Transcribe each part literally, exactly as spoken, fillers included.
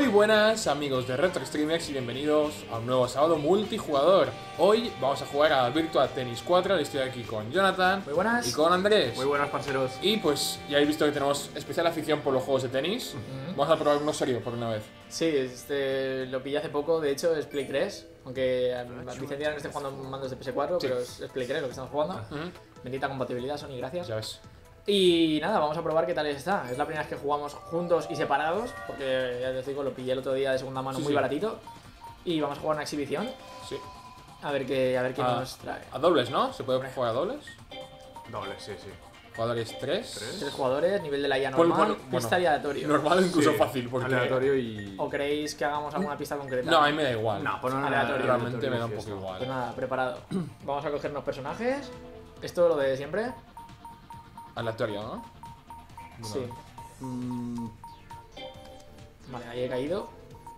buenas amigos de Retro Streamers y bienvenidos a un nuevo sábado multijugador. Hoy vamos a jugar a Virtua Tennis cuatro, estoy aquí con Jonathan. Muy buenas. Y con Andrés. Muy buenas, parceros. Y pues ya habéis visto que tenemos especial afición por los juegos de tenis. Uh-huh. Vamos a probar uno serio por una vez. Sí, este, lo pillé hace poco, de hecho es Play tres. Aunque Vicente no esté jugando mandos de P S cuatro, sí. Pero es, es Play tres lo que estamos jugando. Uh-huh. Bendita compatibilidad, Sony, gracias. Ya ves. Y nada, vamos a probar qué tal está. Es la primera vez que jugamos juntos y separados, porque ya te digo, lo pillé el otro día de segunda mano, sí, muy sí. baratito. Y vamos a jugar una exhibición. Sí. A ver qué, a ver qué a, nos trae. A dobles, ¿no? ¿Se puede jugar a dobles? Dobles, sí, sí. Jugadores tres. Tres, tres jugadores, nivel de la I A normal, bueno, bueno, pista aleatorio. Normal, incluso sí, fácil. Porque... aleatorio y... ¿O queréis que hagamos alguna pista concreta? No, a mí me da igual. No, pues no, aleatorio. Realmente me da un poco igual. Pues nada, preparado. Vamos a cogernos personajes. Esto lo de siempre. Aleatorio, ¿no? Sí. Mm. Vale, ahí he caído.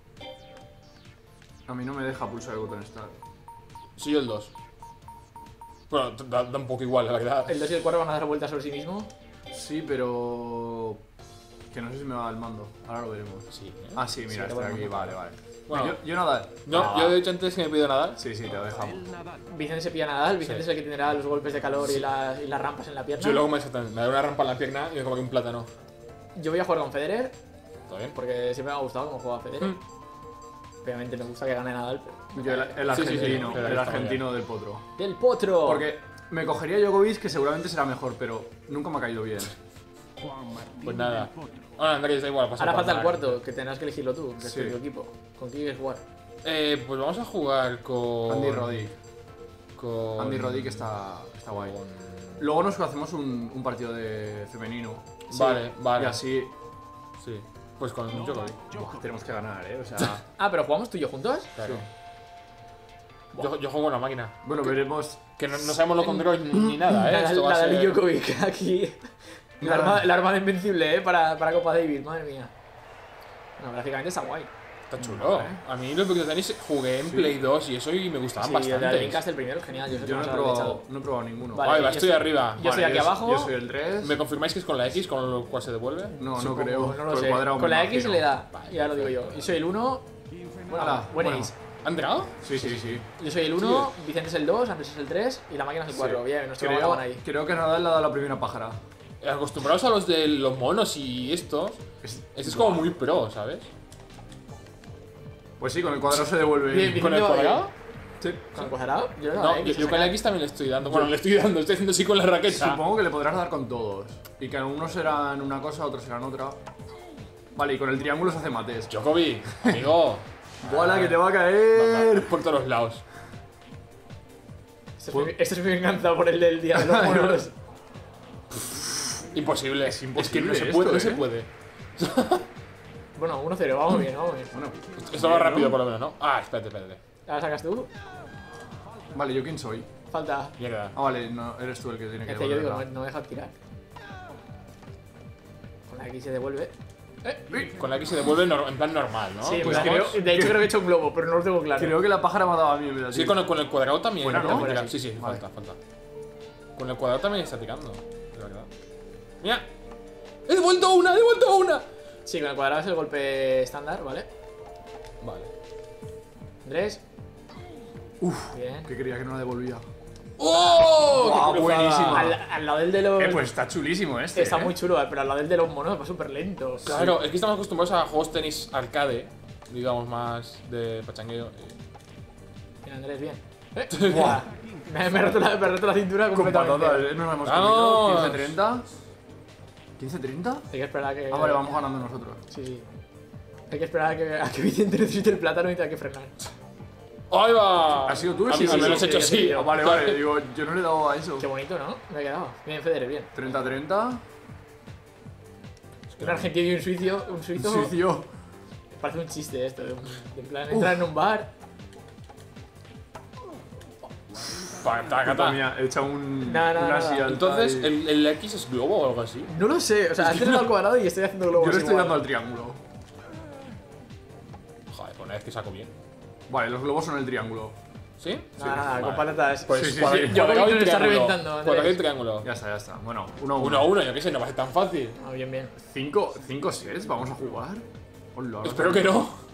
A mí no me deja pulsar el botón Start. Sí, yo el dos. Bueno, da, da un poco igual, la verdad. ¿El dos y el cuatro van a dar vueltas sobre sí mismo? Sí, pero... que no sé si me va el mando. Ahora lo veremos. Sí, ¿eh? Ah, sí, mira, sí, está aquí. Vale, vale. Bueno, yo, yo Nadal. No, ah, yo he dicho antes que me pido Nadal. Sí, sí, te lo dejamos. Vicente se pilla Nadal. Vicente sí. es el que tendrá los golpes de calor sí. y, las, y las rampas en la pierna. Yo luego me, me da una rampa en la pierna y me como que un plátano. Yo voy a jugar con Federer. ¿Está bien? Porque siempre me ha gustado cómo juega Federer. Mm. Obviamente me gusta que gane Nadal, pero... Yo el, el argentino, sí, sí, sí, el argentino del potro. ¡Del potro! Porque me cogería Djokovic, que seguramente será mejor, pero nunca me ha caído bien. Pues nada. Ahora Andrés, da igual. Ahora falta el cuarto, que tendrás que elegirlo tú, que sí. es tu equipo. ¿Con quién quieres jugar? Eh, pues vamos a jugar con... Andy Roddick. Con... Andy Roddick está, está guay. Con... Luego nos hacemos un, un partido de femenino. Sí. Vale, vale. Y así... Sí. Pues con Djokovic. Buah, tenemos que ganar, eh, o sea... Ah, ¿pero jugamos tú y yo juntos? Claro. Sí. Yo, yo juego con la máquina. Bueno, que, veremos... Que no, no sabemos lo control ni, ni nada, eh. Esto va a ser... Djokovic aquí. La arma, la arma de invencible, eh, para, para Copa Davis, madre mía. Bueno, gráficamente está guay. Está chulo. ¿Eh? A mí los Virtua Tennis jugué en sí. Play dos y eso y me gustaban sí, bastante. Sí, el Dreamcast el primero es genial. Yo, yo no, he probado, no he probado ninguno. Vale, vale, estoy soy, arriba. Yo vale, soy aquí yo, abajo. Yo soy el tres. ¿Me confirmáis que es con la X con lo cual se devuelve? No, Supongo, no creo. No lo sé. Con la X se le da. Vale, ya lo digo yo. Yo soy el uno. Bueno, Hola, buen bueno. ace. ¿Ha entrado? Sí, sí, sí. Yo soy el uno, sí. Vicente es el dos, Andrés es el tres y la máquina es el cuatro. Sí. Bien, nuestro creo, ahí. Creo que Nadal le ha dado la primera pájara. Acostumbrados a los de los monos y estos, es, este es como muy pro, ¿sabes? Pues sí, con el cuadrado se devuelve. Bien, ¿Con el cuadrado? Sí. ¿Con el cuadrado? Yo no, no X, yo, yo con la X también le estoy dando. Bueno, le estoy dando, estoy haciendo así con la raqueta. Supongo que le podrás dar con todos. Y que algunos serán una cosa, otros serán otra. Vale, y con el triángulo se hace mates. Djokovic, amigo. ¡Bola, que te va a caer! Va, va, por todos los lados. Este es, mi, este es mi venganza por el del día de los monos. Imposible. Es imposible. Es que no se esto, puede, ¿eh? no se puede. Bueno, uno cero, vamos bien, vamos bien. Bueno, esto va rápido, ¿no? Por lo menos, ¿no? Ah, espérate, espérate. ¿La sacas tú? Vale, ¿yo quién soy? Falta. Mierda. Ah, vale, no, eres tú el que tiene que es que yo digo, devolverla. no, no me deja tirar. Con la X se devuelve. Eh, con la X se devuelve en plan normal, ¿no? Sí, pues creo, de hecho creo que he hecho un globo, pero no lo tengo claro. Creo que la pájara me ha dado a mí, ¿verdad? Sí, con el, con el cuadrado también. Bueno, ¿no? ¿no? Sí, sí, vale. falta, falta. Con el cuadrado también está tirando, de verdad. ¡Mira! ¡He devuelto una! ¡He devuelto una! Sí, con el cuadrado es el golpe estándar, ¿vale? Vale. Andrés. Uf, bien. que creía que no la devolvía. ¡Oh! Wow, buenísimo. Al, al lado del de los... Eh, pues está chulísimo este. Está eh. muy chulo, pero al lado del de los monos va súper lento. Claro, sí. Es que estamos acostumbrados a juegos tenis arcade, digamos más de pachangueo. Bien, Andrés, bien. ¿Eh? me, me, he roto la, me he roto la cintura completamente. Con patatas, ¿eh? No nos hemos ¡Vamos! quince treinta. ¿quince treinta? Hay que esperar a que... Ah, vale, vamos ganando nosotros. Sí, sí. Hay que esperar a que, a que Vicente necesite el plátano y tenga que frenar. ¡Ahí va! ¿Has sido tú el sí, sí, me lo has sí, hecho sí, así. sí. Ah, vale, vale, digo, yo no le he dado a eso. Qué bonito, ¿no? Me ha quedado. Bien, Federer, bien. treinta treinta. Un argentino y un suizo. Un suizo. Un suizo. Parece un chiste esto. De, un, de en plan, entrar en un bar. Mía, he echado un. No, no, una no, no. Entonces, y... ¿el, ¿el X es globo o algo así? No lo sé. O sea, has tenido al cuadrado y estoy haciendo globos. Yo le estoy igual. dando al triángulo. Joder, pues una vez que saco bien. Vale, los globos son el triángulo. ¿Sí? Nada, nada, Vale. con patatas. Pues Sí, sí, cuadra- sí. Yo cuadrado creo y que lo está triángulo. reventando, Andrés. Cuadrado y triángulo. Ya está, ya está. Bueno, uno a uno. Uno a uno, yo qué sé, no va a ser tan fácil. Ah, bien, bien. ¿Cinco, cinco sets vamos a jugar? Hola, Espero que no.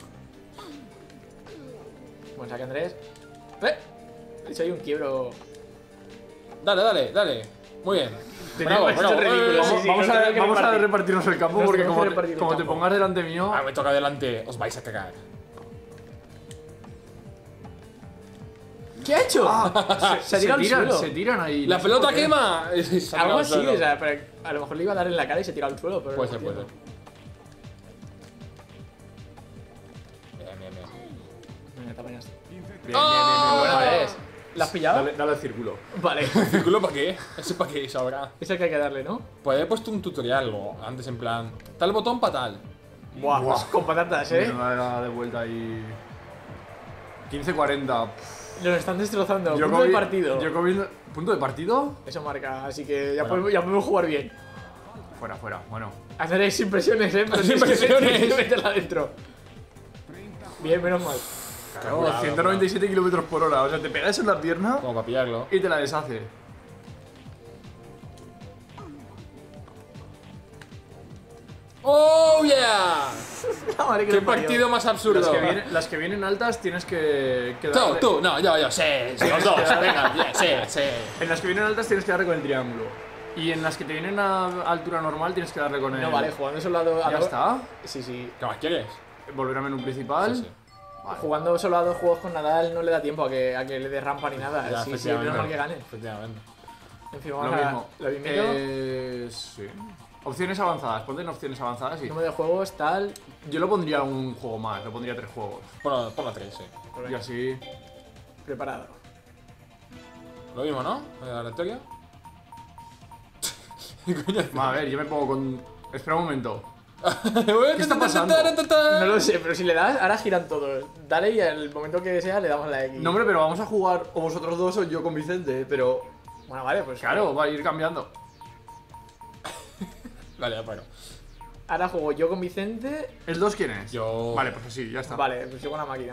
Buen saque, Andrés. ¡Eh! De hecho, hay un quiebro. Dale, dale, dale. Muy bien. Bravo, Bravo, bravo. ridículo, Eh, sí, Vamos, sí, vamos nos a, tenemos que vamos a repartir. repartirnos el campo Nos porque tenemos como, que te, repartir el como te campo. pongas delante mío. Ah, me toca delante. Os vais a cagar. ¿Qué ha hecho? Ah, se, se ha tirado al tiran, suelo. se tiran ahí. ¡La no sé pelota por qué. quema! Se ha tirado Algo al así, suelo. o sea, pero a lo mejor le iba a dar en la cara y se tiró al suelo. Pero Puede no ser, puede entiendo. ser. Bien, bien, bien. Venga, te apañas. Bien, bien, bien, ¡Oh! bien, Buena bien. vez. ¿La has pillado? Dale, dale al círculo. Vale. ¿Círculo para qué? Eso para qué sabrá. Es el que hay que darle, ¿no? Pues haber puesto un tutorial o antes en plan. Tal botón para tal. Buah, Buah. con patatas, ¿eh? Menuda de vuelta ahí. quince cuarenta. Nos están destrozando. Yo Punto de comi- partido. Yo comiendo. ¿Punto de partido? Eso marca, así que ya, Bueno. podemos, ya podemos jugar bien. Fuera, fuera. Bueno. Hacer sin presiones, ¿eh? Pero Sin tienes que meter- presiones. tienes que meterla adentro. Bien, menos mal. Claro, Cuidado, ciento noventa y siete kilómetros por hora. O sea, te pegas en la pierna Como para pillarlo. y te la deshace. ¡Oh, yeah! La madre que ¡Qué lo parió. partido más absurdo! Las que, vienen, las que vienen altas tienes que, que Tú, darle- tú, no, yo, yo, sí, sí, los dos, venga, bien, sí, sí. En las que vienen altas tienes que darle con el triángulo. Y en las que te vienen a altura normal tienes que darle con el. No, vale, jugando solo a dos. a Ya dos- está. Sí, sí. ¿Qué más quieres? Volver a menú principal. Sí, sí. Vale. Jugando solo a dos juegos con Nadal no le da tiempo a que, a que le dé rampa ni nada. Ya, sí, sí, efectivamente. menos mal que gane. Efectivamente. En fin, Lo vamos a mismo. lo mismito. Eh, sí. Opciones avanzadas. Ponte en opciones avanzadas y. Número de juegos, tal. Yo lo pondría un juego más, lo pondría tres juegos. Ponlo, ponlo tres, sí. Pues Y venga, así. preparado. Lo mismo, ¿no? ¿La aleatoria? Coño. Va, a ver, yo me pongo con. Espera un momento. ¿Qué está pasando? No lo sé, pero si le das, ahora giran todos. Dale y al momento que sea le damos la X. No, hombre, pero vamos a jugar o vosotros dos o yo con Vicente, pero. Bueno, vale, pues Claro, va a ir cambiando. Vale, ya paro. ahora juego yo con Vicente. ¿El dos quién es? Yo. Vale, pues sí, ya está. Vale, pues yo con la máquina.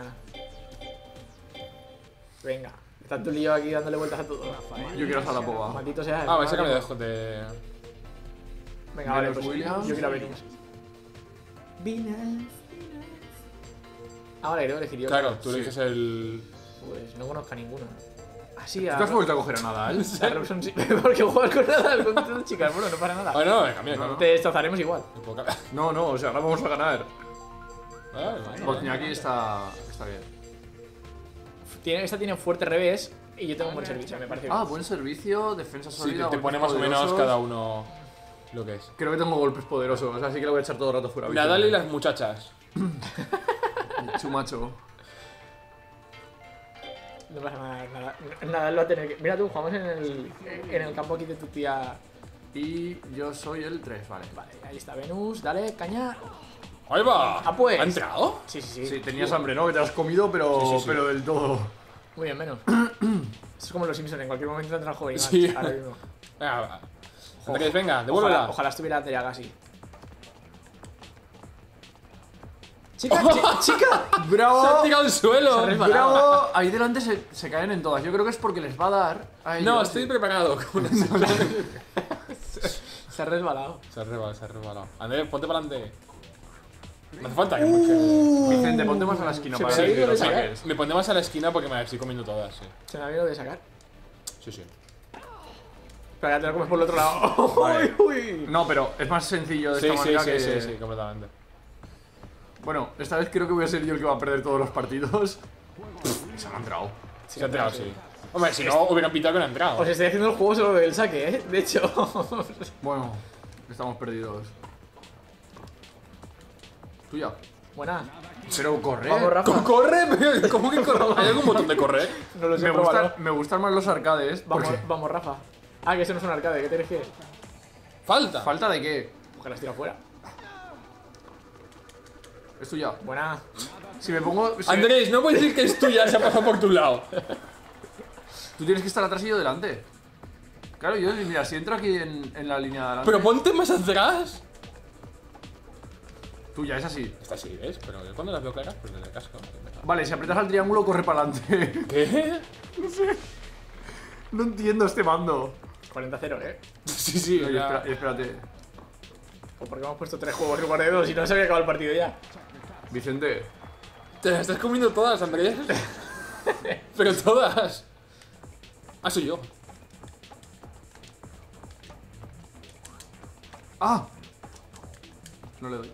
Venga, está tu lío aquí dándole vueltas a todo. Yo quiero a Salapova. Maldito sea. Ah, vais a Madre. cambiar de. de... Venga, vale, Venus pues Williams. yo quiero a Venus. Venus. Ah, vale, creo que elegir yo. Claro, tú Sí. eliges el. Pues no conozco a ninguno. Ah, sí, ¿Tú a. te has vuelto a coger a Nadal? a Robson sí. Porque juegas con nada con todas chicas. Bueno, no para nada. Ah, no, cambia, No, no. no. Te destrozaremos igual. Me puedo cambiar. No, no, o sea, ahora vamos a ganar. Vale, vale. Bosniaki está, está bien. Tiene, esta tiene un fuerte revés y yo tengo un buen servicio, me parece. Ah, bien. buen servicio, defensa Sí, sólida. te, te golpes pone más o menos poderosos. cada uno lo que es. Creo que tengo golpes poderosos, así que lo voy a echar todo el rato fuera. Nadal y las muchachas. Chumacho. No pasa nada, nada. Nada, lo va a tener que. Mira tú, jugamos en el, en el campo aquí de tu tía. Y yo soy el tres, vale. Vale, ahí está Venus, dale, caña. ¡Ahí va! Ah, pues. ¿Ha entrado? Sí, sí, sí. Sí, tenías hambre, ¿no? Que te has comido, pero, Sí, sí, sí. pero del todo. Muy bien, menos. Es como los Simpsons, en cualquier momento entra el juego y Sí. ahora mismo. Venga, va. Andrés, venga, Ojalá, devuélvela. ojalá estuviera Andrea Gassi. ¡Chica! chi- ¡Chica! ¡Bravo! ¡Se ha tirado al suelo! Se ha resbalado. ¡Bravo! Ahí delante se, se caen en todas. Yo creo que es porque les va a dar a ellos. No, estoy preparado. Como una- Se ha resbalado. Se ha resbalado, se ha resbalado. Andrés, ponte para adelante. No hace falta que que- Vicente, ponte más a la esquina Se para me ha que ido lo de sacar. saques. Me pondré más a la esquina porque me las estoy comiendo todas, sí. Se me ha venido de sacar. Sí, sí. Pero ya te lo comes por el otro lado. Vale. Uy, uy. No, pero es más sencillo de Sí, esta sí, manera sí, que... sí, sí, completamente. Bueno, esta vez creo que voy a ser yo el que va a perder todos los partidos. Se me ha entrado. Se ha entrado, sí. Hombre, si no hubieran pitado que no ha entrado. Os estoy haciendo el juego solo del saque, ¿eh? De hecho. Bueno, estamos perdidos. Tuya. Buena. Pero corre. Vamos, Rafa. Co- ¡Corre! pero ¿Cómo que corre? ¿Hay algún botón de correr? No lo sé, Me, pruébalo. gustan, me gustan más los arcades. Vamos, Porque... vamos, Rafa. Ah, que eso no es un arcade, ¿qué tienes que? ¡Falta! ¿Falta de qué? Ojalá las tira fuera. Es tuya. Buena. Si me pongo... si- Andrés, no puedes decir que es tuya, se ha pasado por tu lado. Tú tienes que estar atrás y yo delante. Claro, yo, mira, si entro aquí en, en la línea de adelante... Pero ponte más atrás. Tuya, es así. Está así, ¿ves? Pero yo cuando las veo claras, pues desde el casco. Vale, si aprietas al triángulo, corre para adelante. ¿Qué? No entiendo este mando. cuarenta cero, ¿eh? Sí, sí, Oye, ya. espera- espérate. O porque hemos puesto tres juegos en lugar de dos y no se había acabado el partido ya. Vicente, Te las estás comiendo todas, Andrés. Pero todas. Ah, soy yo. ¡Ah! No le doy.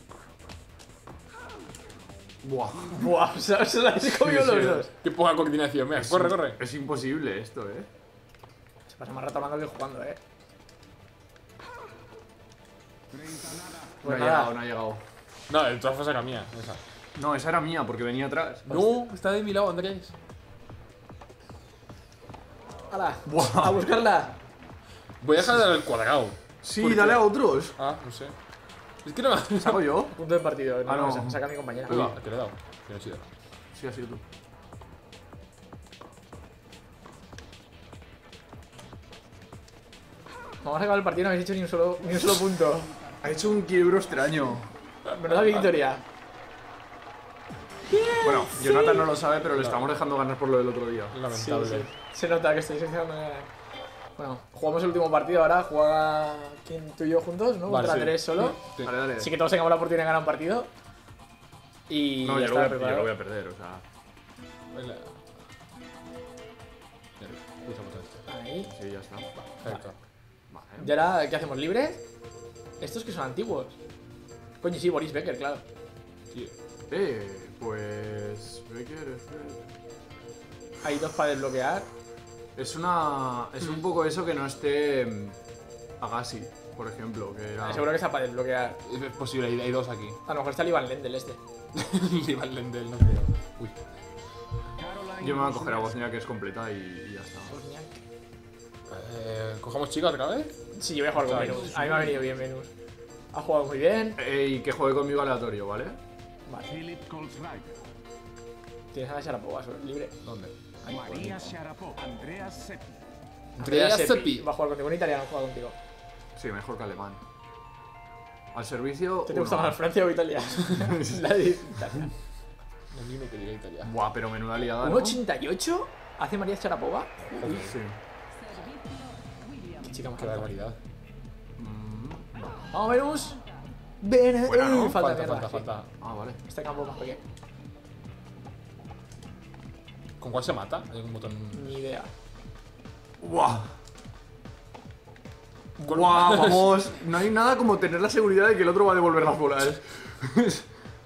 Buah. Buah, se, se la habéis comido Sí, sí. los dos. Qué poca coordinación. Mira, corre, corre. Es imposible esto, eh. Se pasa más rato hablando que jugando, eh. No Pues ha nada. llegado, no ha llegado. No, el trofeo era mía. Esa. No, esa era mía porque venía atrás. No, está de mi lado, Andrés. ¡Hala! Buah. ¡A buscarla! Voy a dejar de dar el cuadrado. Sí, ¿Por qué? dale a otros. Ah, no sé. Es que no me. ¿Saco yo? Punto de partido. Ah, no. sa- Saca a mi compañera. Uy, ¿a qué le he dado? Que no he sido. Sí, ha sido tú. Vamos a acabar el partido, no habéis hecho ni un solo, ni un solo punto. Ha hecho un quiebro extraño. Menuda victoria. Bueno, Jonathan no lo sabe, pero le estamos dejando ganar por lo del otro día. Sí, Lamentable. sí. Se nota que estáis dejando ganar. Bueno, jugamos el último partido ahora. Juega ¿quién, tú y yo juntos, ¿no? Vale, Contra sí. tres solo. Sí. Vale, dale. Así que todos tengamos la oportunidad de ganar un partido. Y No, ya yo lo, voy está a, yo preparado. lo voy a perder, o sea. Venga. Pulsa botón este. Ahí. Sí, ya está. Perfecto. Vale. ¿Y ahora qué hacemos? ¿Libres? Estos que son antiguos. Coño, sí, Boris Becker, claro. Tío. Eh, pues. Becker, este- Hay dos para desbloquear. Es una. Es un poco eso que no esté. mm, Agassi, por ejemplo, que era. Seguro que está para desbloquear. Es posible, hay, hay dos aquí. A lo mejor está el Ivan Lendl este. Ivan Lendl, no creo. Uy. Yo me voy a coger a Bosnia, que es completa, y, y ya está. Bosniak. Eh, ¿Cogemos chica otra vez? Sí, yo voy a jugar con Vale. Venus. A mí me ha venido bien Venus. Ha jugado muy bien. Eh, y que juegue conmigo aleatorio, ¿vale? Vale. Philip Kolsrijk, Tienes a la Sharapova solo, libre. ¿Dónde? Ahí, Maria Sharapova, Andreas Seppi, Andrea Seppi. Seppi. Va a jugar contigo. Un italiano juega contigo. Sí, mejor que alemán. Al servicio. ¿Qué te uno. gusta más, Francia o Italia? La de Italia. No dime que diga Italia. Buah, pero menuda liada, ¿Un ¿no? ochenta y ocho hace María Sharapova? Sí. Qué chica más Qué alta. barbaridad. Vamos, Venus. Ven, Buena, ¿no? uh, falta, Falta, mierda, falta, sí. falta. Ah, vale. Este campo es más pequeño. ¿Con cuál se mata? Hay un botón. Ni idea. ¡Buah! ¡Buah! Vamos. No hay nada como tener la seguridad de que el otro va a devolver las bolas. Eso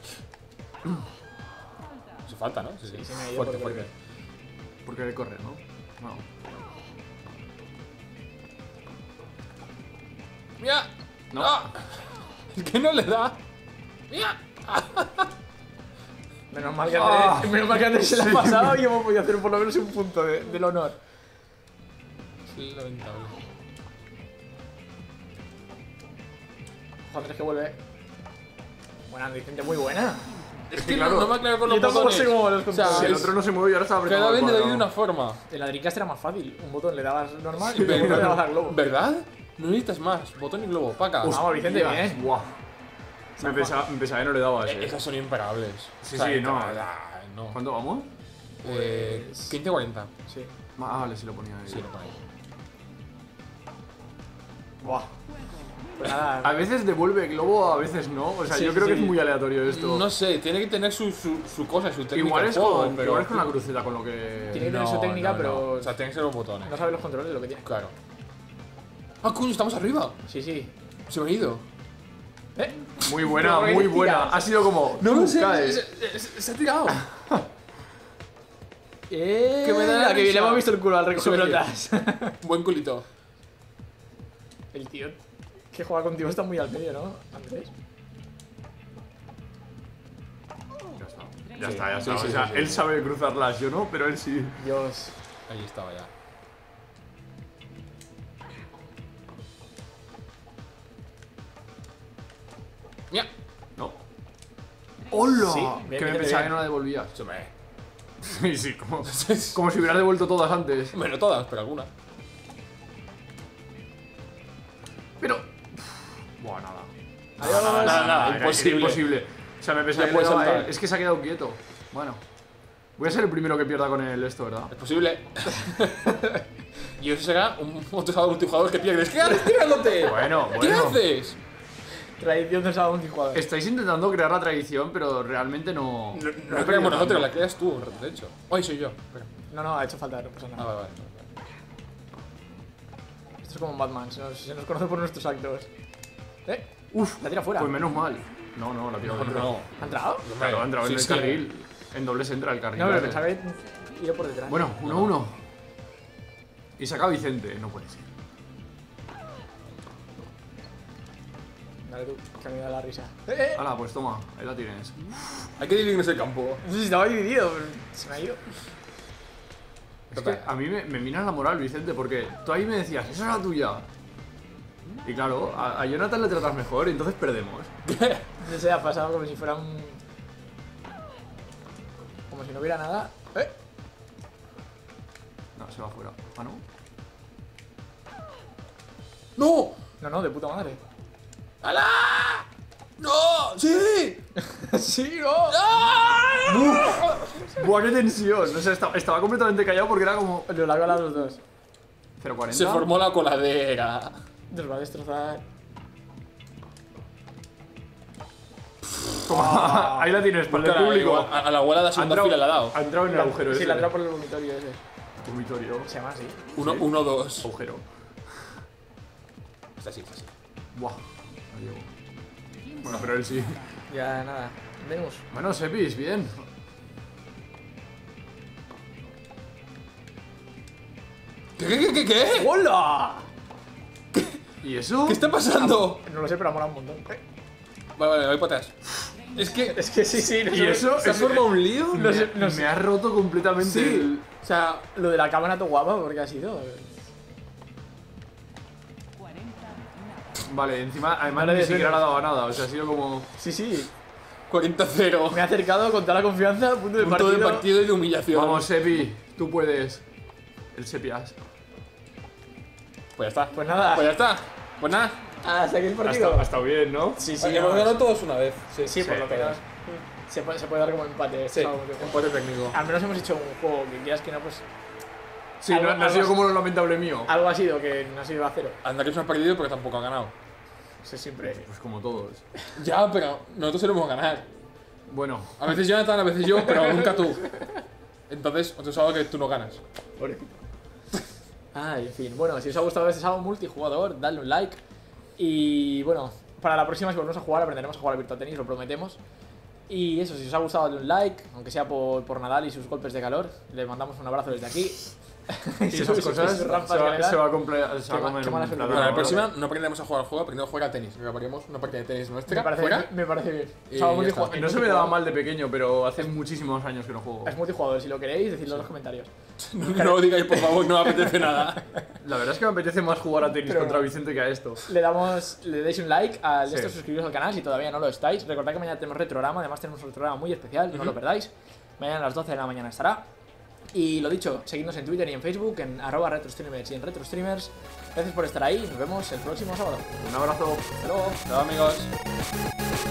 falta, ¿no? Sí, sí. Sí, se me ha ido Fuerte, porque- fuerte. Porque hay que correr, ¿no? No. ¡Mira! No. ¡Ah! Es que no le da. ¡Mira! Menos mal que Ah, Andrés, menos mal que Andrés se la ha pasado y hemos podido hacer por lo menos un punto de- del honor. Es lamentable. Ojo, Andrés que vuelve. Buena, Vicente, muy buena. Es que claro. no, no me aclaro con Yo los tampoco botones. sé cómo los O sea, controles. Si el es- otro no se mueve y ahora está apretando cada vez el le doy de cuadrado. una forma. El Adricast era más fácil. Un botón le dabas normal y Sí, un botón le pero- dabas al globo. ¿Verdad? No necesitas más. Botón y globo. Paca. Vamos, Vicente, Hostias, bien. Buah. Me pensaba, me pensaba que no le daba Eh, ese. Esas son imparables. Sí, sí, no. ah, no. ¿Cuánto vamos? Eh, quince cuarenta. Sí. Ah, vale, sí lo ponía ahí. Sí, lo pone ahí. Buah. Pues nada. A veces devuelve globo, a veces no. O sea, Sí, yo creo sí. que es muy aleatorio esto. No sé, tiene que tener su, su, su cosa, su técnica. igual, el es juego, con, pero... igual es con la cruceta con lo que. Tiene que tener su técnica, pero- O sea, tienen que ser los botones. No sabe los controles de lo que tiene. Claro. ¡Ah, coño! Estamos arriba. Sí, sí. Se me ha ido. ¿Eh? Muy buena, ¿Por qué muy te buena. tiras? Ha sido como. No ¡pum! lo sé. cae. Se, se- se- se ha tirado. Eh, Que me da la la que risa. le hemos visto el culo al recoger Sí. pelotas. Buen culito. El tío que juega contigo está muy al medio, ¿no, Andrés? Ya está. Ya Sí, está, ya sí, está. sí, o sea, sí, sí. él sabe cruzarlas, yo no, pero él sí. Dios. Ahí estaba ya. ¡Mira! ¿No? ¡Hola! Sí, que bien, me bien, pensaba bien. que no la devolvías. Se me... Sí, sí, como, como si hubieras devuelto todas antes. Bueno, todas, pero algunas. Pero. Buah, nada. Adiós. Nada, nada, Era- era imposible. imposible. O sea, me pensaba Ya que le puedes daba a saltar. él. Es que se ha quedado quieto. Bueno. Voy a ser el primero que pierda con el esto, ¿verdad? Es posible. Y eso será un otro multijugador que pierdes. ¿Qué haces tirándote? Bueno, ¿Qué bueno. haces? Tradición del sábado multijugador. Estáis intentando crear la tradición, pero realmente no. No, no la creamos nosotros, la creas tú, de hecho. Hoy soy yo. Espera. No, no, ha hecho falta, no pasa nada. Ah, vale, vale. Esto es como un Batman, se nos, se nos conoce por nuestros actos. ¿Eh? Uf, La tira fuera. Pues menos mal. No, no, la tira No, dentro. no. ¿Ha entrado? Claro, ha entrado Sí, en el sí. carril. En dobles entra el carril. No, pero vale. pensaba que iba por detrás. Bueno, uno a uno. Y saca a Vicente, no puede ser. Dale tú, que a mí me da la risa. ¡Eh, eh! Hala, pues toma, ahí la tienes. Hay que dividirnos el campo. No sé si estaba dividido, pero se me ha ido. Es que a mí me, me minas la moral, Vicente, porque tú ahí me decías, esa era tuya. Y claro, a, a Jonathan le tratas mejor y entonces perdemos. No sé, ha pasado como si fuera un... Como si no hubiera nada. ¡Eh! No, se va fuera. Ah, no. ¡No! No, no, de puta madre. ¡Hala! ¡No! ¡Sí! ¡Sí, no! ¡Buah, qué tensión! O sea, estaba, estaba completamente callado porque era como. Lo largo a los dos. cero cuarenta. Se formó la coladera. Nos va a destrozar. Toma, ahí la tienes, para el Claro, público. igual, A, a la abuela de la Ha segunda entrado, fila le ha dado. ha entrado en el agujero Sí, ese. la entrada por el vomitorio ese. Vomitorio. Se llama así. Uno, ¿Sí? uno, dos. Agujero. Está así, está así. Buah, no llego. Bueno, pero él sí. Ya, nada. Venus. Bueno, Sepis, bien. ¿Qué, qué, qué, qué? qué? ¡Hola! ¿Y eso? ¿Qué está pasando? No lo sé, pero ha molado un montón. Eh, Vale, vale, voy para atrás. Es que Es que sí, sí. No ¿Y sé- eso? se ha Eso- formado un lío. No sé, me, no me sé. ha roto completamente Sí. el... O sea, Lo de la cámara todo guapa, porque ha sido. Vale, encima, además Vale, ni de siquiera le ha celos. dado a nada. O sea, ha sido como... Sí, sí. cuarenta cero. Me he acercado con toda la confianza, punto de Punto partido. de partido y de humillación. Vamos, Sepi, tú puedes. El Sepias. Pues ya está. Pues nada. Pues ya está. Pues nada. Hasta aquí el Ha partido. estado, ha estado bien, ¿no? Sí, sí. Oye, hemos vamos. ganado todos una vez. Sí, Sí, por Sí, lo menos. Se puede, se puede dar como empate. Sí, ¿sabes? empate técnico. Al menos hemos hecho un juego que quieras que no, pues. Sí, Algo- no, no ha algo sido así. como lo lamentable mío. Algo ha sido que no ha sido a cero. Andrés no ha perdido porque tampoco ha ganado. Eso siempre. Pues como todos. Ya, pero nosotros solemos ganar. Bueno, A veces Jonathan, a veces yo, pero nunca tú. Entonces, os sabes que tú no ganas. Pobrecito. Ay, en fin. Bueno, si os ha gustado este sábado multijugador, dadle un like. Y bueno, para la próxima, si volvemos a jugar, aprenderemos a jugar al Virtua Tennis, lo prometemos. Y eso, si os ha gustado, dadle un like, aunque sea por, por Nadal y sus golpes de calor. Le mandamos un abrazo desde aquí. y esas cosas se va, se va a, comple- se va a Qué ma- comer qué mala un suerte. plátano. Bueno, la no, próxima no aprenderemos a jugar al juego, aprendemos a jugar a tenis. Grabaremos una partida de tenis nuestra. Me parece, fuera. me parece bien. Y Sábado ya está. multijugador- No se me daba mal de pequeño, pero hace muchísimos años que no juego. Es multijugador, si lo queréis, decidlo en los comentarios. No, no lo digáis, por favor, no me apetece nada. La verdad es que me apetece más jugar a tenis Pero- contra Vicente que a esto. Le damos, le deis un like, al de Sí. esto suscribiros al canal si todavía no lo estáis. Recordad que mañana tenemos retrograma, además tenemos un retrograma muy especial, no lo perdáis. Mañana a las doce de la mañana estará. Y lo dicho, seguidnos en Twitter y en Facebook, en arroba retrostreamers y en retrostreamers. Gracias por estar ahí, nos vemos el próximo sábado. Un abrazo. Hasta luego. Chao, amigos.